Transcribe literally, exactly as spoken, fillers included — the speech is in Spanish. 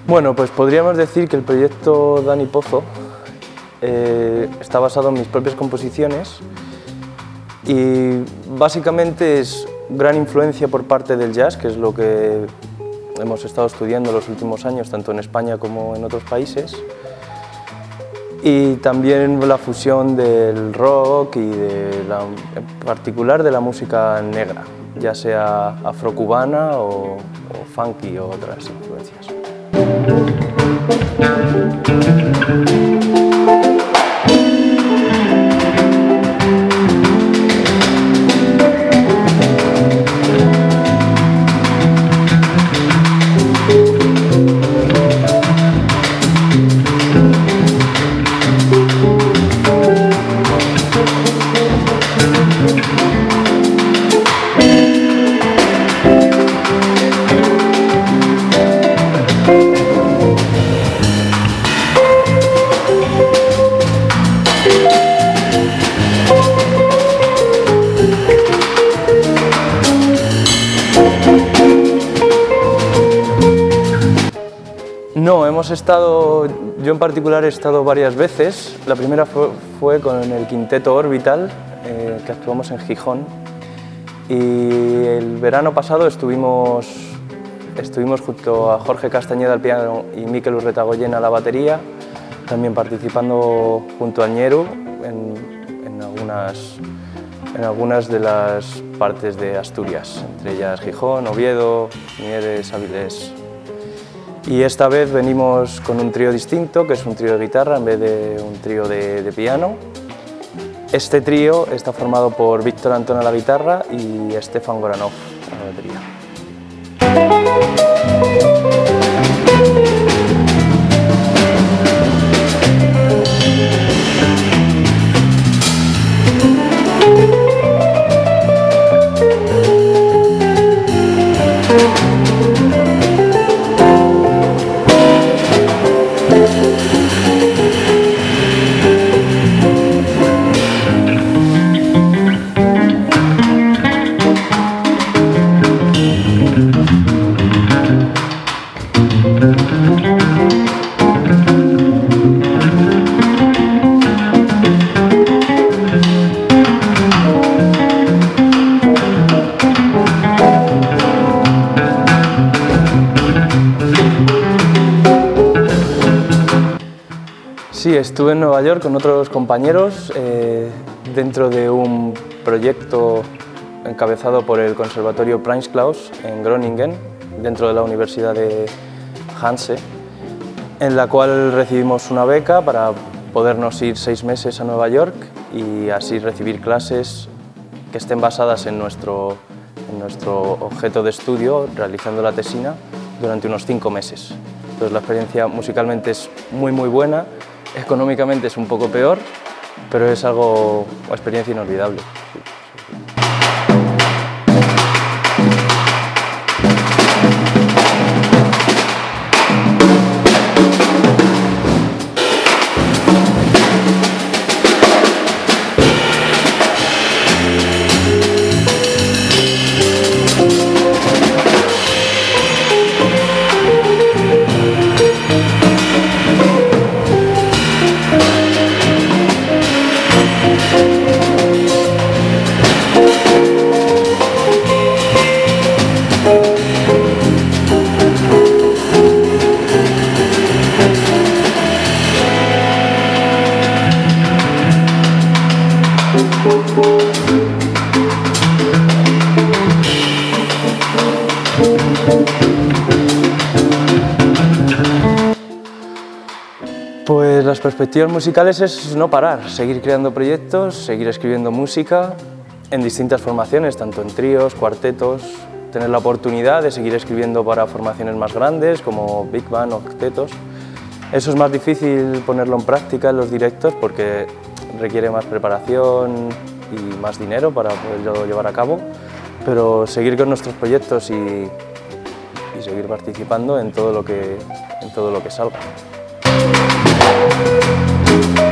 Bueno, pues podríamos decir que el proyecto Dani Pozo eh, está basado en mis propias composiciones y básicamente es gran influencia por parte del jazz, que es lo que hemos estado estudiando los últimos años, tanto en España como en otros países, y también la fusión del rock y de la, en particular de la música negra, ya sea afrocubana o, o funky o otras influencias. No, hemos estado, yo en particular he estado varias veces. La primera fue, fue con el Quinteto Orbital, eh, que actuamos en Gijón. Y el verano pasado estuvimos, estuvimos junto a Jorge Castañeda al piano y Mikel Urretagoyen a la batería, también participando junto a Ñeru en, en, algunas, en algunas de las partes de Asturias, entre ellas Gijón, Oviedo, Mieres, Avilés. Y esta vez venimos con un trío distinto, que es un trío de guitarra en vez de un trío de, de piano. Este trío está formado por Víctor Antón a la guitarra y Stefan Goranov a la batería. Sí, estuve en Nueva York con otros compañeros eh, dentro de un proyecto encabezado por el Conservatorio Prenzklaus en Groningen, dentro de la Universidad de Hanse, en la cual recibimos una beca para podernos ir seis meses a Nueva York y así recibir clases que estén basadas en nuestro, en nuestro objeto de estudio, realizando la tesina, durante unos cinco meses. Entonces la experiencia musicalmente es muy muy buena. Económicamente es un poco peor, pero es algo, una experiencia inolvidable. Pues las perspectivas musicales es no parar, seguir creando proyectos, seguir escribiendo música en distintas formaciones, tanto en tríos, cuartetos, tener la oportunidad de seguir escribiendo para formaciones más grandes como Big Band o octetos. Eso es más difícil ponerlo en práctica en los directos porque requiere más preparación y más dinero para poderlo llevar a cabo, pero seguir con nuestros proyectos y, y seguir participando en todo lo que, en todo lo que salga.